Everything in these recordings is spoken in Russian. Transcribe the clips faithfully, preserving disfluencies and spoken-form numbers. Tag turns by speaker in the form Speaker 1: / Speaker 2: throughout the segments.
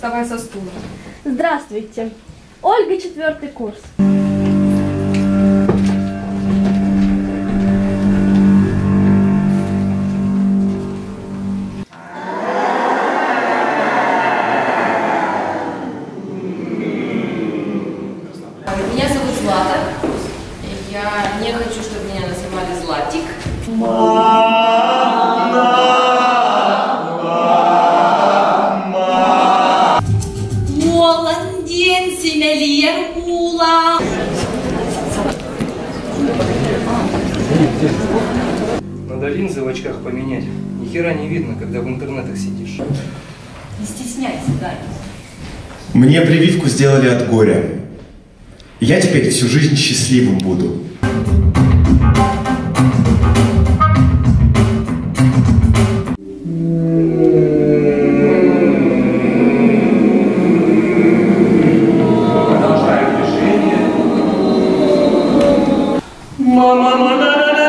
Speaker 1: вставай со стула.
Speaker 2: Здравствуйте. Ольга, четвертый курс.
Speaker 3: Меня зовут Злата. Я не хочу, чтобы меня называли Златик.
Speaker 4: Надо линзы в очках поменять. Ни хера не видно, когда в интернетах сидишь.
Speaker 3: Не стесняйся, Даня.
Speaker 5: Мне прививку сделали от горя. Я теперь всю жизнь счастливым буду.
Speaker 4: Продолжаем движение. Мама, мама.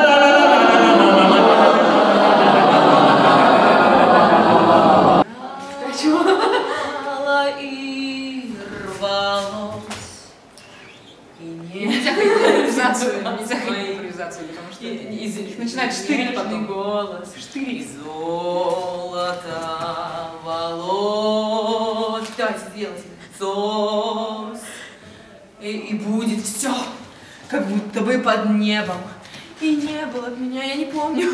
Speaker 3: Нельзя ходить импровизацию, нельзя ходить импровизацию, потому что начинает штырить потом. Голос. Штырить. Золото волос. Давайте сделайте. Сос. И, и будет все, как будто бы под небом. И не было от меня, я не помню.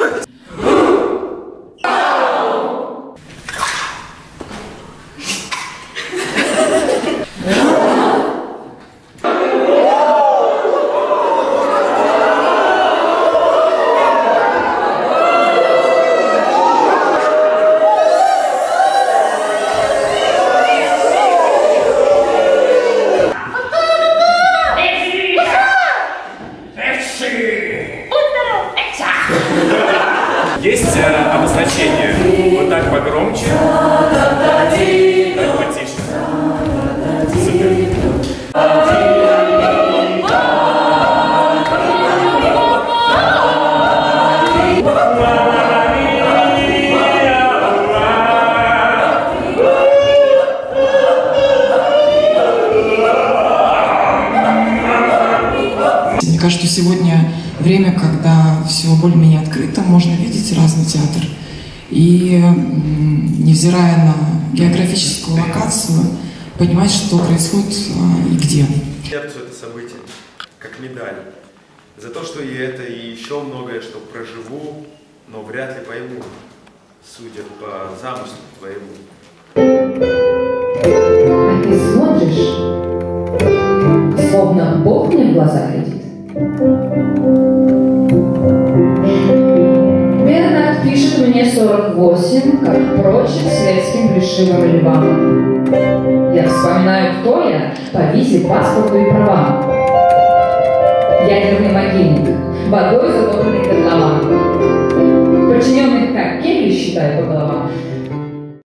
Speaker 6: Есть э, обозначение. Вот так погромче, так потише. Супер.
Speaker 7: Мне кажется, сегодня время, когда все более-менее открыто, можно видеть разный театр. И, невзирая на географическую локацию, понимать, что происходит и где.
Speaker 5: Сердцу это событие, как медаль. За то, что и это, и еще многое, что проживу, но вряд ли пойму, судя по замыслу твоему.
Speaker 8: А ты смотришь, словно Бог мне в глаза глядит. Бернард пишет мне сорок восемь, как прочим светским плешивым львам. Я вспоминаю, кто я по визе, паспорту и правам. Ядерный могильник, водой затопленный котлован. Подчиненных как кельи считаю по головам.